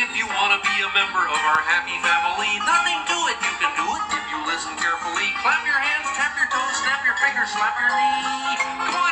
if you want to be a member of our happy family. Nothing to it, you can do it if you listen carefully. Clap your hands, tap your toes, snap your fingers, slap your knee. Come on.